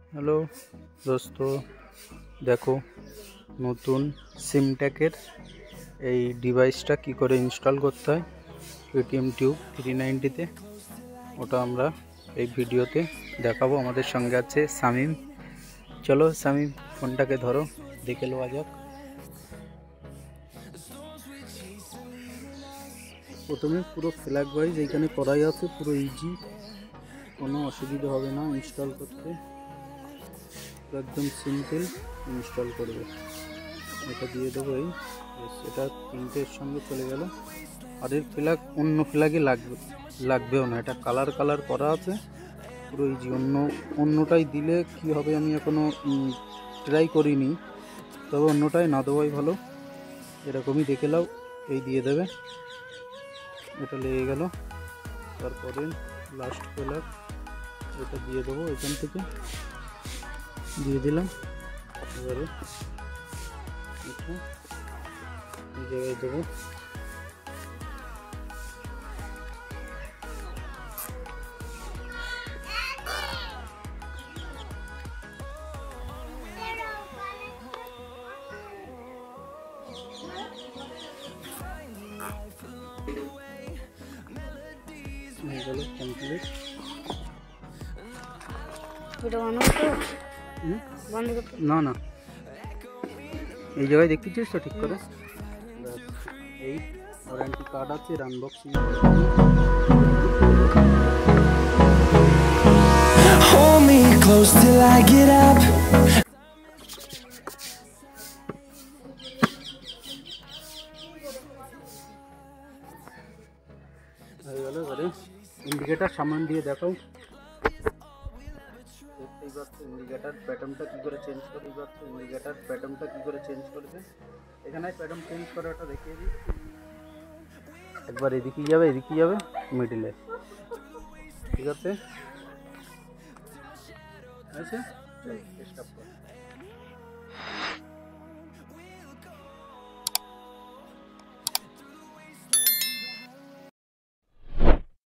Hello দোস্ত, দেখো নতুন সিমটেকের এই ডিভাইসটা কি করে ইনস্টল করতে হয় পেটিএম টিউব 390-তে। ওটা আমরা এই ভিডিওতে দেখাবো। আমাদের সঙ্গে আছে শামিম। চলো শামিম, ফোনটাকে ধরো, দেখে নেওয়া যাক। প্রথমে পুরো ফ্ল্যাগ ওয়াইজ এইখানে করাই আছে, পুরো ইজি, কোনো অসুবিধা হবে না ইনস্টল করতে, একদম সিম্পল ইনস্টল করবে। এটা দিয়ে দেবো, এটা তিনটের সঙ্গে চলে গেল। আর এর ফ্ল্যাগ অন্য ফ্ল্যাগে লাগবেও না, এটা কালার করা আছে, পুরো ইজি। অন্যটাই দিলে কি হবে আমি এখনও ট্রাই করিনি, তবে অন্যটাই না দেওয়াই ভালো। এরকমই দেখে নাও, এই দিয়ে দেবে, এটা লেগে গেল। তারপরে লাস্ট ফ্ল্যাগ এটা দিয়ে দেবো, এখান থেকে দিয়ে দিলাম। এবারে এটা এই জায়গায় দেবো। হয়ে গেল কমপ্লিট। না না, এই জায়গায় দেখতেছিস তো ঠিক করে। এই ওয়ারেন্টি কার্ড আছে, unboxing. Hold me close till I get up. হয়ে গেল। এবারে ইন্ডিকেটার সামান দিয়ে দেখাও। দেখতেই পাচ্ছ ইন্ডিকেটার প্যাটার্নটা কী করে চেঞ্জ করবে। এখানে প্যাটার্ন চেঞ্জ করাটা দেখিয়ে দিই। একবার এদিকেই যাবে মিডিলে, ঠিক আছে? স্টপ কর।